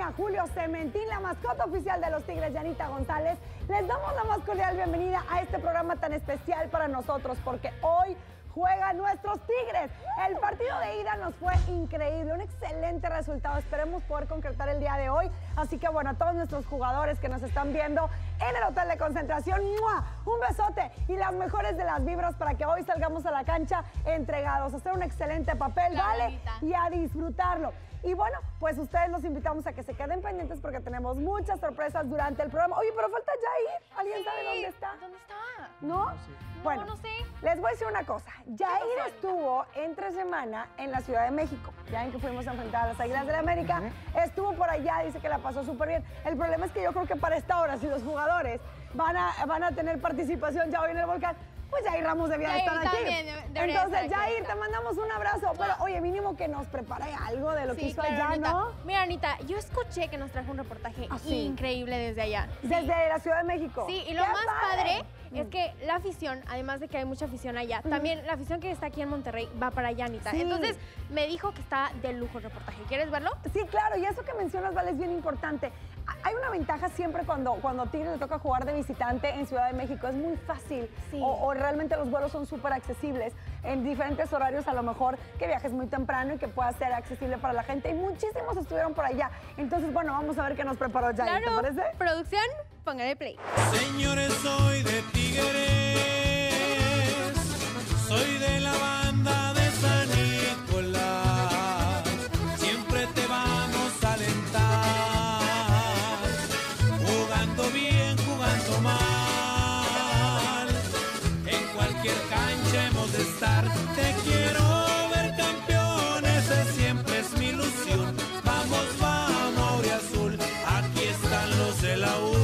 a Julio Cementín, la mascota oficial de los Tigres, Yanita González. Les damos la más cordial bienvenida a este programa tan especial para nosotros, porque hoy juegan nuestros Tigres. El partido de ida nos fue increíble, un excelente resultado. Esperemos poder concretar el día de hoy. Así que bueno, a todos nuestros jugadores que nos están viendo en el hotel de concentración, ¡mua!, un besote y las mejores de las vibras para que hoy salgamos a la cancha entregados, a hacer un excelente papel, ¿vale? Y a disfrutarlo. Y bueno, pues ustedes los invitamos a que se queden pendientes porque tenemos muchas sorpresas durante el programa. Oye, pero falta Jair. ¿Alguien sabe dónde está? ¿Dónde está? ¿No? No, bueno, no sé. Les voy a decir una cosa. Jair estuvo entre semana en la Ciudad de México. Ya ven que fuimos a enfrentar a las Águilas del la América. Estuvo por allá, dice que la pasó súper bien. El problema es que yo creo que para esta hora, si los jugadores van a tener participación ya hoy en el Volcán, pues Jair Ramos debía estar aquí. Entonces, Jair, te mandamos un abrazo. Pero, oye, mínimo que nos prepare algo de lo que hizo allá, Anita. ¿no? Mira, Anita, yo escuché que nos trajo un reportaje increíble desde allá. Desde la Ciudad de México. Sí, y lo más padre es que la afición, además de que hay mucha afición allá, también la afición que está aquí en Monterrey va para allá, Anita. Sí. Entonces, me dijo que está de lujo el reportaje. ¿Quieres verlo? Sí, claro, y eso que mencionas, Vale, es bien importante. Hay una ventaja siempre cuando Tigres le toca jugar de visitante en Ciudad de México. Es muy fácil o realmente los vuelos son súper accesibles en diferentes horarios, a lo mejor que viajes muy temprano y que pueda ser accesible para la gente. Y muchísimos estuvieron por allá. Entonces, bueno, vamos a ver qué nos preparó Jair, ¿te parece? Producción, póngale play. Señores, soy de Tigres, soy de la banda de San Nicolás, siempre te vamos a alentar, jugando bien, jugando mal, en cualquier cancha hemos de estar, te quiero ver campeón, ese siempre es mi ilusión, vamos, vamos, auriazul, aquí están los de la U.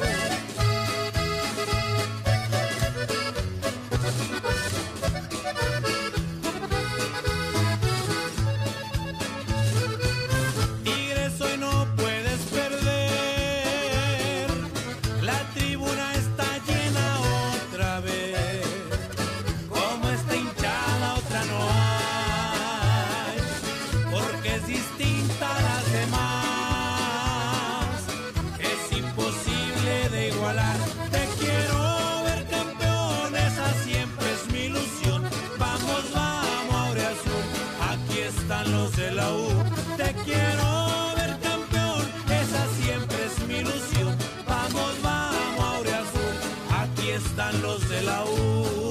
Tigres, hoy no puedes perder, la tribuna está llena otra vez, como está hinchada otra no hay, porque es distinta a las demás, es imposible de igualar, te quiero ver campeón, esa siempre es mi ilusión, vamos, vamos, auriazul, aquí están los de la U, te quiero ver campeón, esa siempre es mi ilusión, vamos, vamos, auriazul, aquí están los de la U.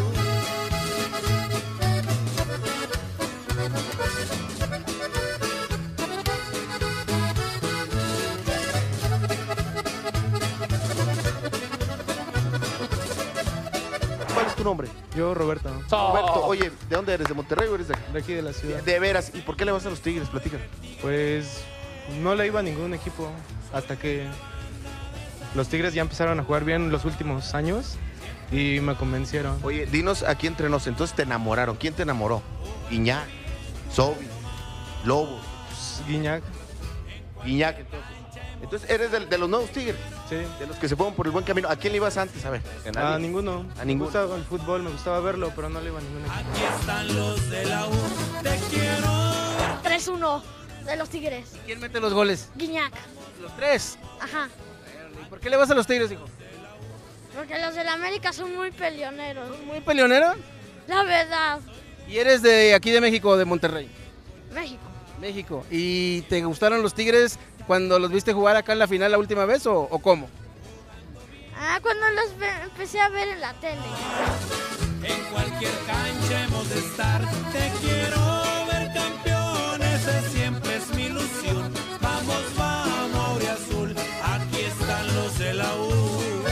¿Cuál es tu nombre? Yo, Roberto, Roberto, oye, ¿de dónde eres? ¿De Monterrey o eres de aquí? de aquí de la ciudad. De veras, ¿y por qué le vas a los Tigres? Platícame. Pues no le iba a ningún equipo hasta que los Tigres ya empezaron a jugar bien los últimos años y me convencieron. Oye, dinos aquí entre nos, entonces te enamoraron. ¿Quién te enamoró? Guiñac, Sobi, Lobo, Guiñac, Guiñac, entonces. Entonces eres de los nuevos Tigres, sí. de los que se ponen por el buen camino. ¿A quién le ibas antes? A ver. A ninguno. A ninguno. Me gustaba el fútbol, me gustaba verlo, pero no le iba a ningún equipo. Aquí están los de la U, te quiero. 3-1 de los Tigres. ¿Quién mete los goles? Guiñac. Los tres. Ajá. ¿Y por qué le vas a los Tigres, hijo? Porque los del América son muy peleoneros. ¿Son muy peleoneros? La verdad. ¿Y eres de aquí de México o de Monterrey? México. México. ¿Y te gustaron los Tigres cuando los viste jugar acá en la final la última vez o cómo? Cuando los empecé a ver en la tele. En cualquier cancha hemos de estar, te quiero ver campeón, ese siempre es mi ilusión, vamos, vamos, auriazul, aquí están los de la U.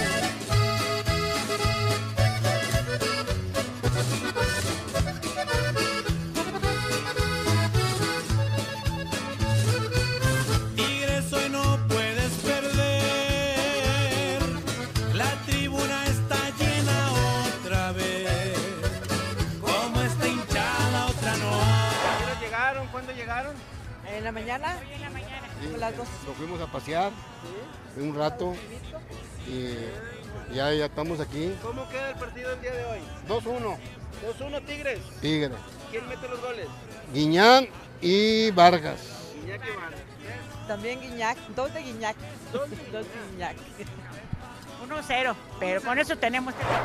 Tigres, hoy no puedes perder, la tribuna está llena otra vez, como está hinchada otra no hay. ¿Llegaron? ¿Cuándo llegaron? ¿En la mañana? Hoy en la mañana. A las 2. Lo fuimos a pasear un rato y ya estamos aquí. ¿Cómo queda el partido el día de hoy? 2-1, 2-1 Tigres. Tigres. ¿Quién mete los goles? Guiñán y Vargas. También Guiñac, 2 de Guiñac. 2 de Guiñac. 1-0, pero con eso tenemos que...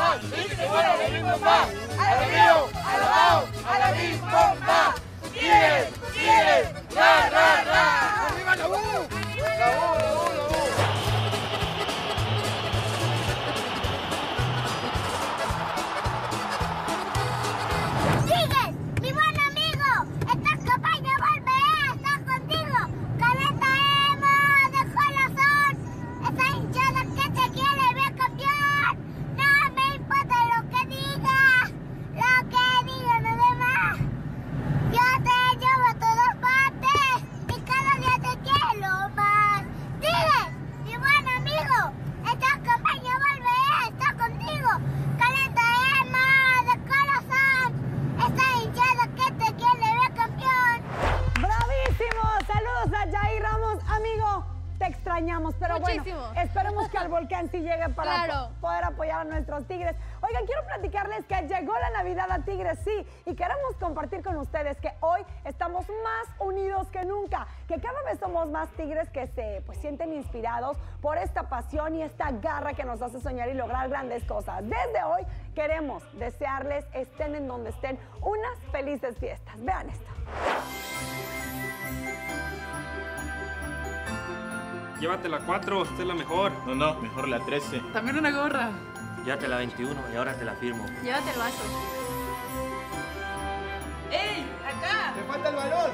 ¡Tigres, mi buen amigo! ¡Estás capaz de volver! ¡Estás contigo! ¡Calentemos de corazón! ¡Esa hinchada que te quiere ver campeón! ¡No me importa lo que digas! ¡Lo que digan los demás! ¡Yo te llevo a todas partes! ¡Y cada día te quiero más! ¡Tigres, mi buen amigo! ¡Estás capaz de volver! ¡Estás contigo! ¡Calentemos de corazón! ¡Esa hinchada que te quiere ver campeón! ¡Bravísimo! Saludos a Jair Ramos, amigo. Te extrañamos, pero Muchísimo. bueno, esperemos que al volcán sí llegue para Claro. poder apoyar a nuestros Tigres. Oigan, quiero platicarles que llegó la Navidad a Tigres, sí, y queremos compartir con ustedes que hoy estamos más unidos que nunca, que cada vez somos más Tigres que se sienten inspirados por esta pasión y esta garra que nos hace soñar y lograr grandes cosas. Desde hoy queremos desearles, estén en donde estén, unas felices fiestas. Vean esto. Llévate la 4, esta es la mejor. No, mejor la 13. También una gorra. Llévate la 21 y ahora te la firmo. Llévate el vaso. ¡Ey! ¡Acá! ¡Me falta el balón!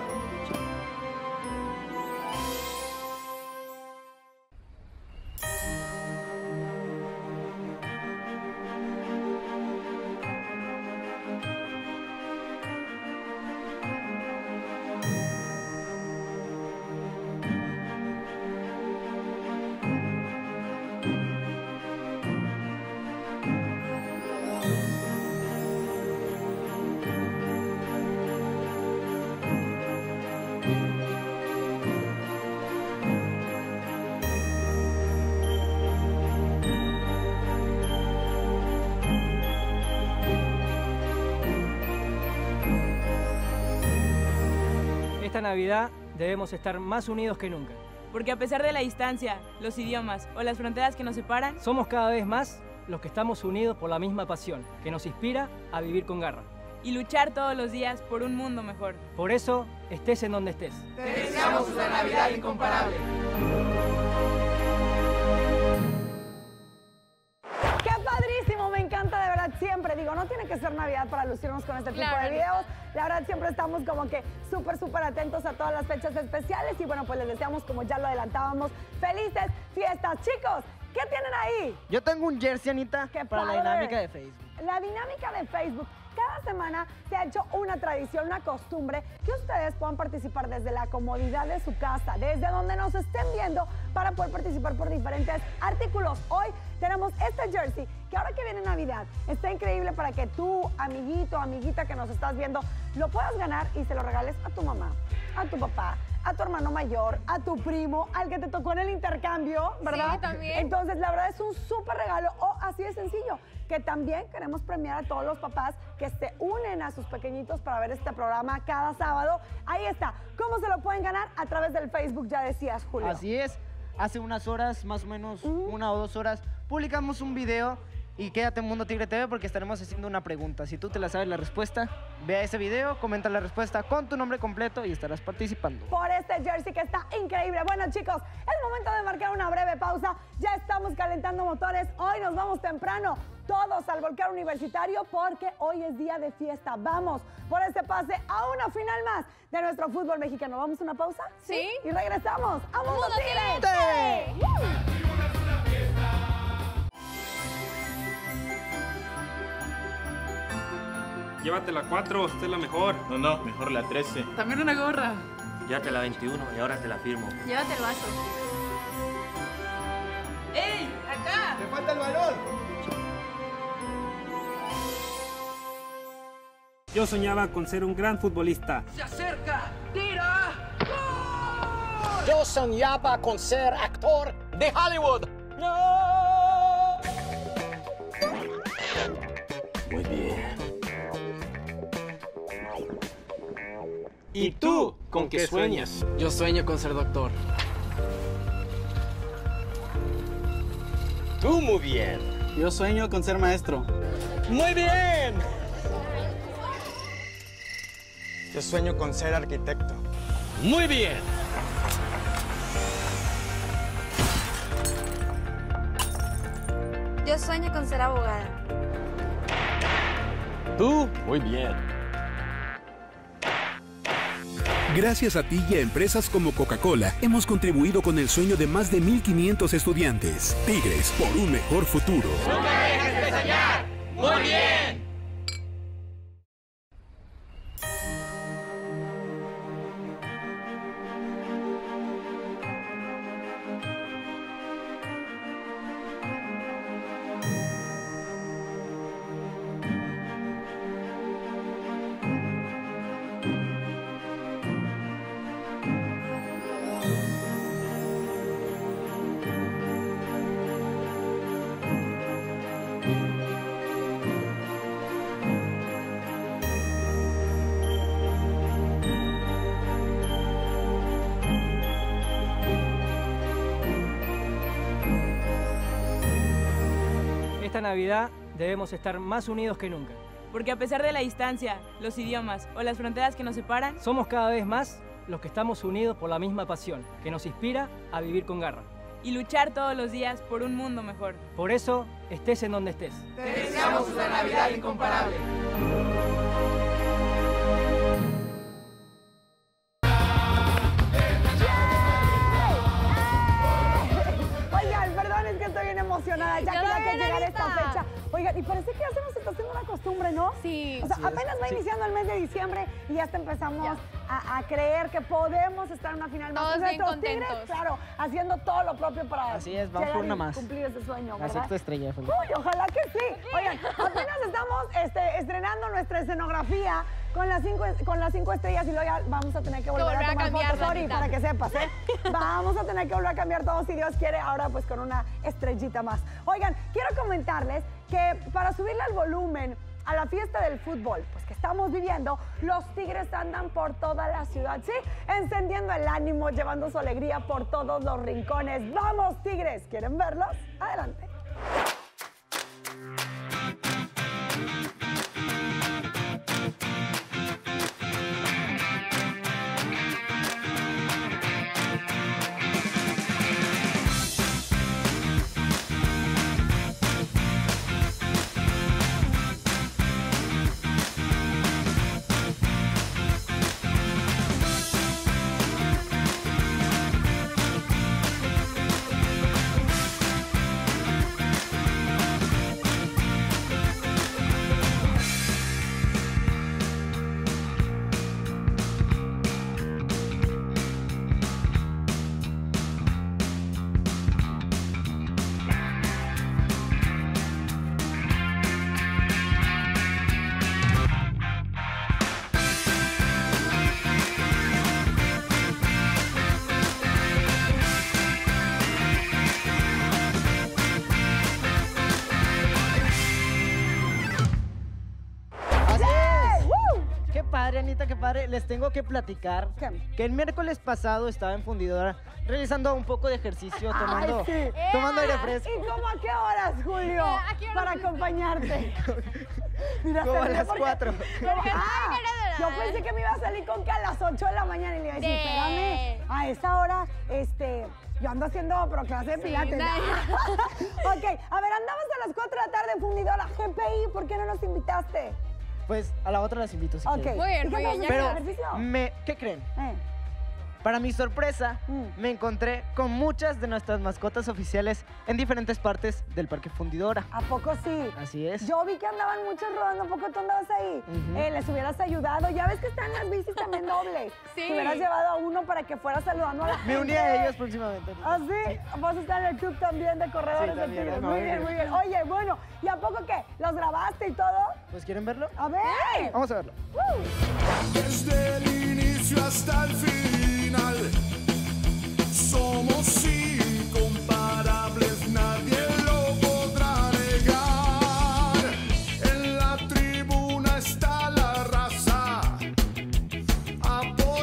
Esta Navidad debemos estar más unidos que nunca. Porque a pesar de la distancia, los idiomas o las fronteras que nos separan, Somos cada vez más los que estamos unidos por la misma pasión, que nos inspira a vivir con garra. y luchar todos los días por un mundo mejor. Por eso, estés en donde estés. Te deseamos una Navidad incomparable. ¡Qué padrísimo! Me encanta de verdad siempre. Digo, no tiene que ser Navidad para lucirnos con este tipo de videos. La verdad siempre estamos como que súper atentos a todas las fechas especiales. Y bueno, pues les deseamos, como ya lo adelantábamos, felices fiestas. Chicos, ¿qué tienen ahí? Yo tengo un jersey, Anita, ¡Qué para la padre! dinámica de Facebook. La dinámica de Facebook. Cada semana se ha hecho una tradición, una costumbre, que ustedes puedan participar desde la comodidad de su casa, desde donde nos estén viendo, para poder participar por diferentes artículos. Hoy tenemos este jersey, que ahora que viene Navidad, está increíble para que tú, amiguito, amiguita que nos estás viendo, lo puedas ganar y se lo regales a tu mamá, a tu papá, a tu hermano mayor, a tu primo, al que te tocó en el intercambio, ¿verdad? Sí, también. Entonces, la verdad es un súper regalo, o así de sencillo, que también queremos premiar a todos los papás que se unen a sus pequeñitos para ver este programa cada sábado. Ahí está. ¿Cómo se lo pueden ganar? A través del Facebook, ya decías, Julio. Así es. Hace unas horas, más o menos 1 o 2 horas, publicamos un video y quédate en Mundo Tigre TV porque estaremos haciendo una pregunta. Si tú te la sabes la respuesta, ve a ese video, comenta la respuesta con tu nombre completo y estarás participando. Por este jersey que está increíble. Bueno, chicos, es momento de marcar una breve pausa. Ya estamos calentando motores. Hoy nos vamos temprano, todos al Volcán Universitario, porque hoy es día de fiesta. Vamos por este pase a una final más de nuestro fútbol mexicano. ¿Vamos a una pausa? Sí. Y regresamos a Mundo Tigre. Tigre. Llévate la 4, esta es la mejor. No, mejor la 13. También una gorra. Llévate la 21 y ahora te la firmo. Llévate el vaso. ¡Ey! ¡Acá! ¡Me falta el balón! Yo soñaba con ser un gran futbolista. ¡Se acerca! ¡Tira! Yo soñaba con ser actor de Hollywood. Muy bien. ¿Y tú con qué sueñas? Yo sueño con ser doctor. Tú muy bien. Yo sueño con ser maestro. Muy bien. Yo sueño con ser arquitecto. Muy bien. Yo sueño con ser abogada. Tú muy bien. Gracias a ti y a empresas como Coca-Cola, hemos contribuido con el sueño de más de 1,500 estudiantes. Tigres, por un mejor futuro. ¡Nunca dejes de soñar! ¡Muy bien! Esta Navidad debemos estar más unidos que nunca. Porque a pesar de la distancia, los idiomas o las fronteras que nos separan, somos cada vez más los que estamos unidos por la misma pasión, que nos inspira a vivir con garra. Y luchar todos los días por un mundo mejor. Por eso, estés en donde estés. Te deseamos una Navidad incomparable. Oigan, perdón, es que estoy bien emocionada. Ya quería que llegara esta fecha. Oigan, y parece que ya se nos está haciendo una costumbre, ¿no? Sí. O sea, apenas va iniciando el mes de diciembre y ya hasta empezamos a creer que podemos estar en una final más. Todos bien Nuestros Tigres, contentos. claro, haciendo todo lo propio para Así es, vamos por una más. cumplir ese sueño, La ¿verdad? sexta estrella. Felipe. Uy, ojalá que sí. Oigan, apenas estamos estrenando nuestra escenografía con las 5 estrellas y luego ya vamos a tener que volver a tomar fotos, sorry, para que sepas, ¿eh? Vamos a tener que volver a cambiar todo, si Dios quiere, ahora pues con una estrellita más. Oigan, quiero comentarles que para subirle el volumen a la fiesta del fútbol, pues que estamos viviendo, los Tigres andan por toda la ciudad, ¿sí? Encendiendo el ánimo, llevando su alegría por todos los rincones. ¡Vamos, Tigres! ¿Quieren verlos? Adelante. Anita, qué padre. Les tengo que platicar que el miércoles pasado estaba en Fundidora realizando un poco de ejercicio, tomando aire fresco. ¿Y cómo a qué horas, Julio? Para acompañarte. Mira, como a las 4. Yo pensé que me iba a salir con que a las 8 de la mañana y le iba a decir, espérame, a esa hora, yo ando haciendo clase de pilates. Ok, a ver, andamos a las 4 de la tarde en Fundidora. GPI, ¿por qué no nos invitaste? Pues a la otra las invito si quieren. Muy bien, muy bien. Pero, ¿qué creen? Para mi sorpresa, me encontré con muchas de nuestras mascotas oficiales en diferentes partes del Parque Fundidora. ¿A poco sí? Así es. Yo vi que andaban muchos rodando. ¿A poco tú andabas ahí? Les hubieras ayudado. Ya ves que están las bicis también dobles. Sí. Te hubieras llevado a uno para que fuera saludando a la gente. Me uní a ellos próximamente. ¿Ah, sí? Vas a estar en el club también de corredores de Tigres. Muy bien, muy bien. Oye, bueno, ¿y a poco qué? ¿Los grabaste y todo? Pues, ¿quieren verlo? A ver. Vamos a verlo. Desde el inicio hasta el final, somos incomparables, nadie lo podrá negar. En la tribuna está la raza, apoyando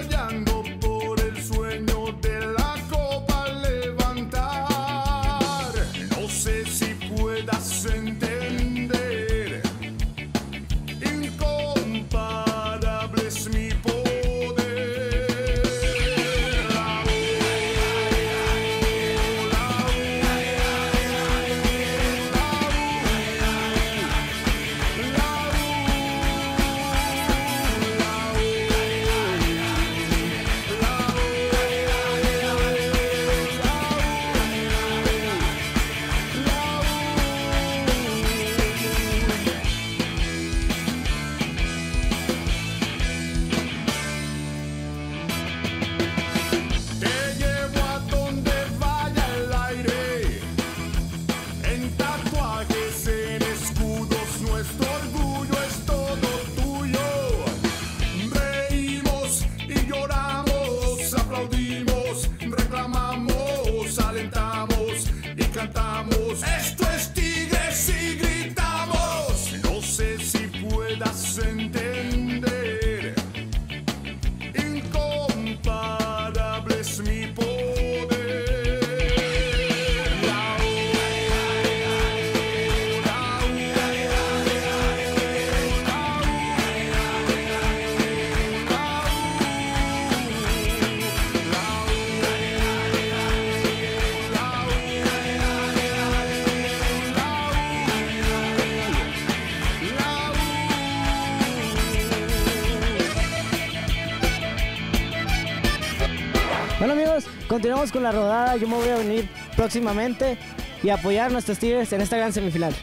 continuamos con la rodada. Yo me voy a venir próximamente y apoyar a nuestros Tigres en esta gran semifinal.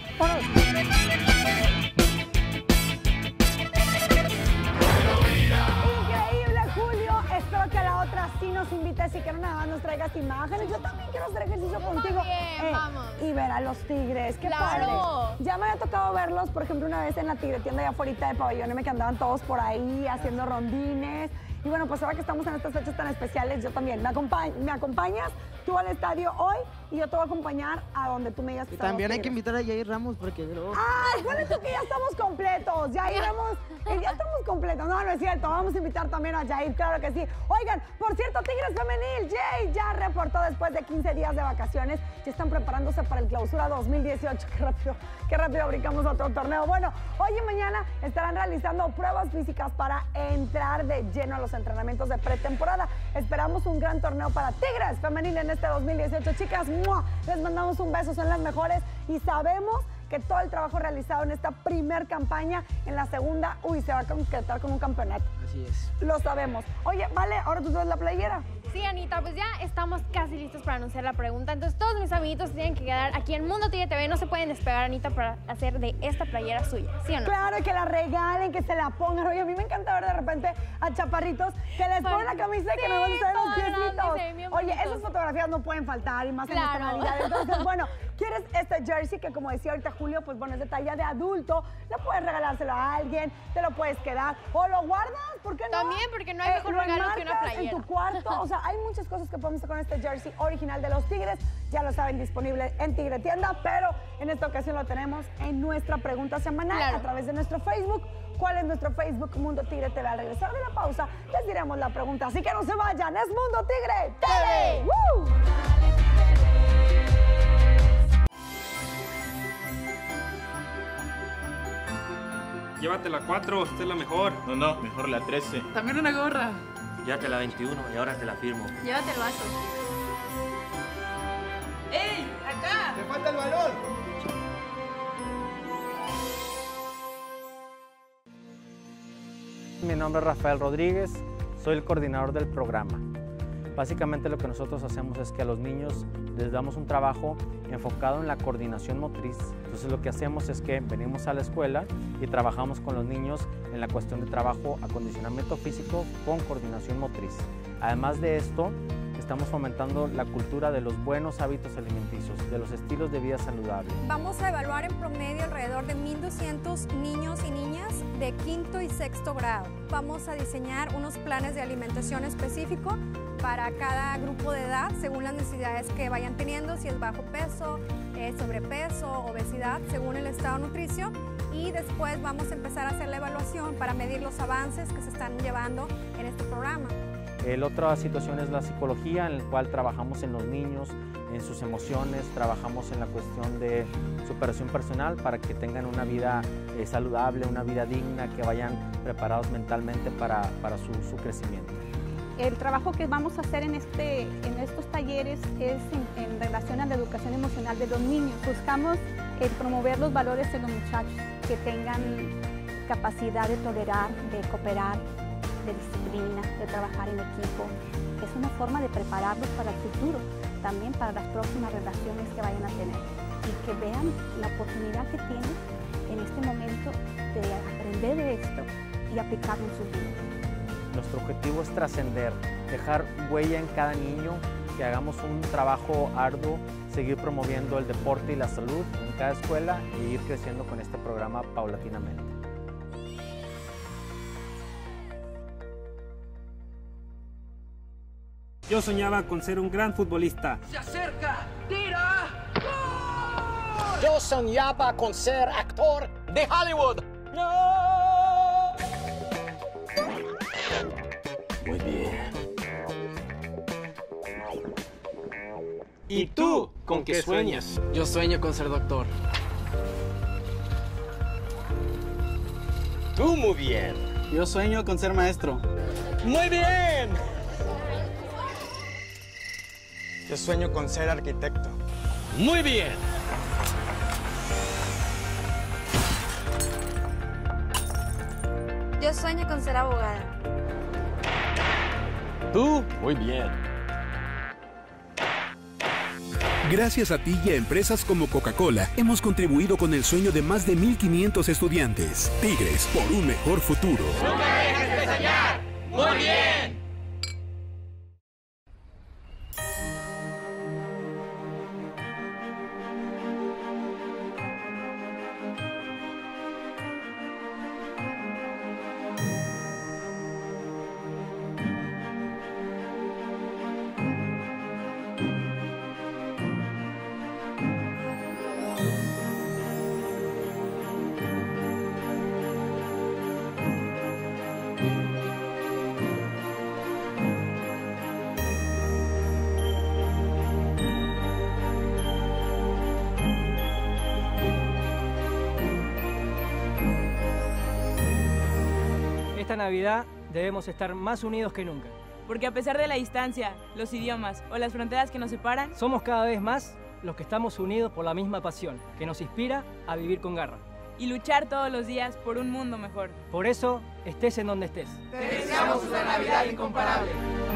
Espero que a la otra sí nos invites y que no nada más nos traigas imágenes. Yo también quiero hacer ejercicio contigo. Vamos. Y ver a los tigres. ¡Qué Claro. padre! Ya me había tocado verlos, por ejemplo, una vez en la tigretienda allá afuera de Pabellón, que andaban todos por ahí haciendo rondines. Y bueno, pues ahora que estamos en estas fechas tan especiales, yo también. ¿Me acompañas tú al estadio hoy? Y yo te voy a acompañar a donde tú me digas que Y también hay que invitar a Jair Ramos porque... ¡Ay! Bueno, tú que ya estamos completos. Ya iremos... Ya estamos completos. No, no es cierto. Vamos a invitar también a Jair, claro que sí. Oigan, por cierto, Tigres Femenil, Jay ya reportó después de 15 días de vacaciones. Ya están preparándose para el Clausura 2018. Qué rápido brincamos a otro torneo. Bueno, hoy y mañana estarán realizando pruebas físicas para entrar de lleno a los entrenamientos de pretemporada. Esperamos un gran torneo para Tigres Femenil en este 2018. Chicas, ¡mua! Les mandamos un beso, son las mejores y sabemos que todo el trabajo realizado en esta primer campaña, en la segunda, se va a concretar con un campeonato. Así es. Lo sabemos. Oye, vale, ahora tú traes la playera. Sí, Anita, pues ya estamos casi listos para anunciar la pregunta. Entonces, todos mis amiguitos tienen que quedar aquí en Mundo Tigre TV. No se pueden despegar, Anita, para hacer de esta playera suya, ¿sí o no? Claro, y que la regalen, que se la pongan. Oye, a mí me encanta ver de repente a chaparritos que les ponen la camisa y que nos van a hacer los piecitos. Oye, esas fotografías no pueden faltar y más en esta Navidad. Entonces, bueno, ¿quieres este jersey que, como decía ahorita Julio, pues bueno, es de talla de adulto? Le puedes regalárselo a alguien, te lo puedes quedar o lo guardas, ¿por qué no? También, porque no hay mejor regalo que una playera. En tu cuarto, o sea, hay muchas cosas que podemos hacer con este jersey original de los Tigres. Ya lo saben, disponible en Tigre Tienda, pero en esta ocasión lo tenemos en nuestra pregunta semanal a través de nuestro Facebook. ¿Cuál es nuestro Facebook? Mundo Tigre TV. Al regresar de la pausa, les diremos la pregunta. Así que no se vayan, es Mundo Tigre TV. ¡Woo! Llévate la 4, esta es la mejor. No, mejor la 13. También una gorra. Llévate la 21 y ahora te la firmo. Llévate el vaso. ¡Ey! ¡Acá! ¡Te falta el balón! Mi nombre es Rafael Rodríguez, soy el coordinador del programa. Básicamente lo que nosotros hacemos es que a los niños les damos un trabajo enfocado en la coordinación motriz. Entonces lo que hacemos es que venimos a la escuela y trabajamos con los niños en la cuestión de trabajo, acondicionamiento físico con coordinación motriz. Además de esto, estamos fomentando la cultura de los buenos hábitos alimenticios, de los estilos de vida saludables. Vamos a evaluar en promedio alrededor de 1,200 niños y niñas de quinto y sexto grado. Vamos a diseñar unos planes de alimentación específicos para cada grupo de edad, según las necesidades que vayan teniendo, si es bajo peso, sobrepeso, obesidad, según el estado nutricio. Y después vamos a empezar a hacer la evaluación para medir los avances que se están llevando en este programa. La otra situación es la psicología, en la cual trabajamos en los niños, en sus emociones, trabajamos en la cuestión de superación personal para que tengan una vida saludable, una vida digna, que vayan preparados mentalmente para su crecimiento. El trabajo que vamos a hacer en estos talleres es en relación a la educación emocional de los niños. Buscamos promover los valores de los muchachos, que tengan capacidad de tolerar, de cooperar, de disciplina, de trabajar en equipo. Es una forma de prepararlos para el futuro, también para las próximas relaciones que vayan a tener, y que vean la oportunidad que tienen en este momento de aprender de esto y aplicarlo en sus vidas. Nuestro objetivo es trascender, dejar huella en cada niño, que hagamos un trabajo arduo, seguir promoviendo el deporte y la salud en cada escuela e ir creciendo con este programa paulatinamente. Yo soñaba con ser un gran futbolista. ¡Se acerca! ¡Tira! ¡Gol! Yo soñaba con ser actor de Hollywood. ¡No! Muy bien. ¿Y tú con qué sueñas? Yo sueño con ser doctor. Tú muy bien. Yo sueño con ser maestro. Muy bien. Yo sueño con ser arquitecto. Muy bien. Yo sueño con ser abogada. Tú muy bien. Gracias a ti y a empresas como Coca-Cola, hemos contribuido con el sueño de más de 1,500 estudiantes. Tigres, por un mejor futuro. ¡Nunca dejes de soñar! ¡Muy bien! Esta Navidad debemos estar más unidos que nunca. Porque a pesar de la distancia, los idiomas o las fronteras que nos separan, somos cada vez más los que estamos unidos por la misma pasión, que nos inspira a vivir con garra. Y luchar todos los días por un mundo mejor. Por eso, estés en donde estés. Te deseamos una Navidad incomparable.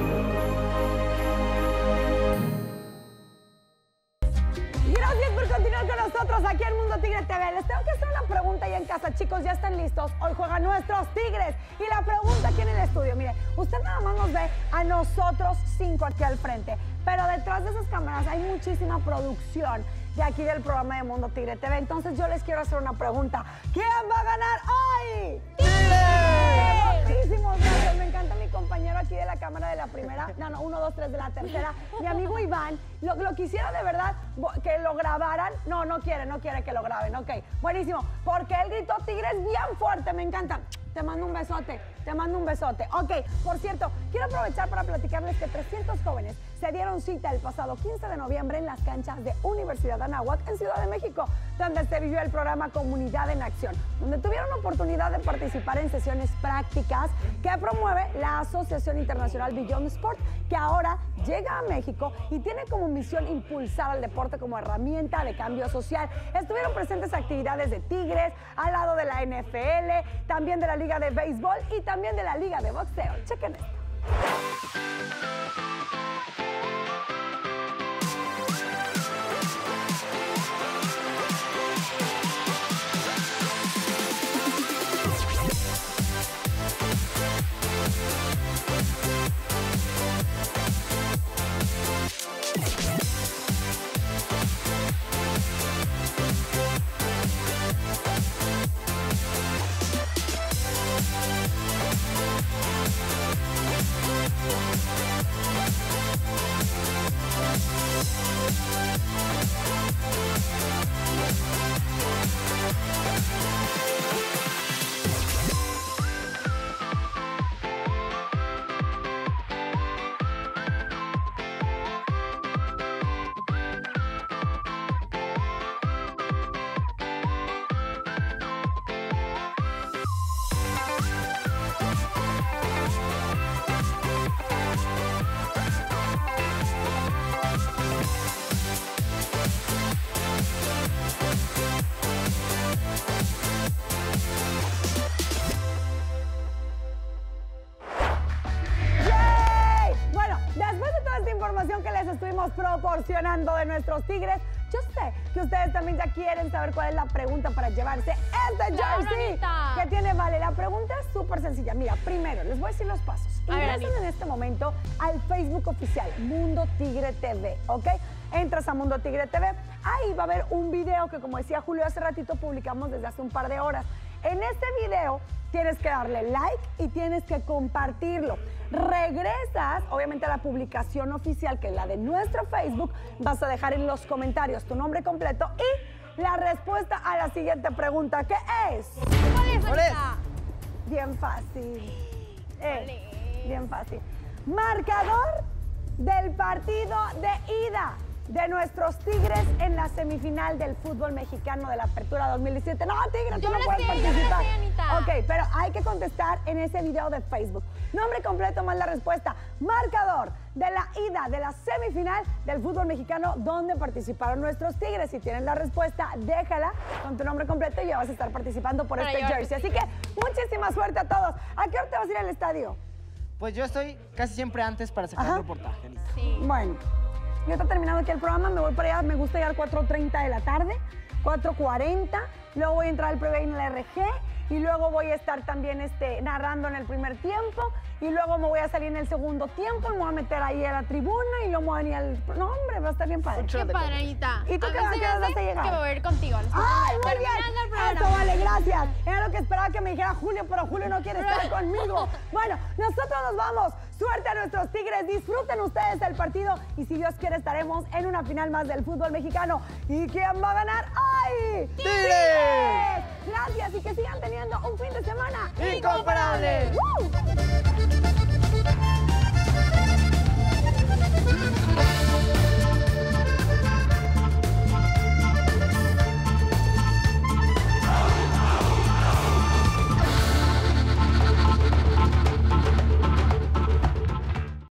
Gracias por continuar con nosotros aquí en Mundo Tigre TV. Les tengo que hacer una pregunta ya en casa, chicos, ya están listos. Hoy juegan nuestros Tigres. Y la pregunta aquí en el estudio, mire, usted nada más nos ve a nosotros 5 aquí al frente, pero detrás de esas cámaras hay muchísima producción de aquí del programa de Mundo Tigre TV. Entonces yo les quiero hacer una pregunta. ¿Quién va a ganar hoy? ¡Tigres! Muchísimos gracias. Me encanta mi compañero aquí de la cámara de la primera. No, 1, 2, 3 de la tercera. Mi amigo Iván, lo quisiera de verdad que lo grabaran. No quiere que lo graben. Ok, buenísimo. Porque él gritó Tigres bien fuerte. Me encanta. Te mando un besote, te mando un besote. Ok, por cierto, quiero aprovechar para platicarles que 300 jóvenes se dieron cita el pasado 15 de noviembre en las canchas de Universidad Anáhuac en Ciudad de México, donde se vivió el programa Comunidad en Acción, donde tuvieron la oportunidad de participar en sesiones prácticas que promueve la Asociación Internacional Beyond Sport, que ahora llega a México y tiene como misión impulsar al deporte como herramienta de cambio social. Estuvieron presentes actividades de Tigres, al lado de la NFL, también de la Liga de Béisbol y también de la Liga de Boxeo. Chequen esto. Que les estuvimos proporcionando de nuestros Tigres. Yo sé que ustedes también ya quieren saber cuál es la pregunta para llevarse este jersey que tiene Vale. La pregunta es súper sencilla. Mira, primero les voy a decir los pasos. Ingresan en este momento al Facebook oficial Mundo Tigre TV, ¿ok? Entras a Mundo Tigre TV, ahí va a haber un video que, como decía Julio hace ratito, publicamos desde hace un par de horas. En este video tienes que darle like y tienes que compartirlo. Regresas, obviamente, a la publicación oficial, que es la de nuestro Facebook. Vas a dejar en los comentarios tu nombre completo y la respuesta a la siguiente pregunta, que es... ¿Cuál es? Bien fácil. Bien fácil. Marcador del partido de ida de nuestros Tigres en la semifinal del fútbol mexicano de la Apertura 2017. No, Tigre, tú no puedes participar. Ok, pero hay que contestar en ese video de Facebook. Nombre completo más la respuesta. Marcador de la ida de la semifinal del fútbol mexicano donde participaron nuestros Tigres. Si tienes la respuesta, déjala con tu nombre completo y ya vas a estar participando por este jersey. Así que muchísima suerte a todos. ¿A qué hora te vas a ir al estadio? Pues yo estoy casi siempre antes para sacar el reportaje. Sí. Bueno. Ya está terminando aquí el programa, me voy para allá, me gusta llegar a 4:30 de la tarde, 4:40, luego voy a entrar al pregame en la RG y luego voy a estar también narrando en el primer tiempo y luego me voy a salir en el segundo tiempo y me voy a meter ahí a la tribuna y luego me voy a venir al... No, hombre, va a estar bien padre. Qué padre, Anita. ¿Y tú qué vas a llegar? Que voy a ir contigo. ¡Ay, muy bien! Eso, vale, gracias. Era lo que esperaba que me dijera Julio, pero Julio no quiere estar conmigo. Bueno, nosotros nos vamos. Suerte a nuestros Tigres. Disfruten ustedes el partido y si Dios quiere estaremos en una final más del fútbol mexicano. ¿Y quién va a ganar? ¡Ay! ¡Tigres! Gracias y que sigan teniendo un fin de semana incomparable.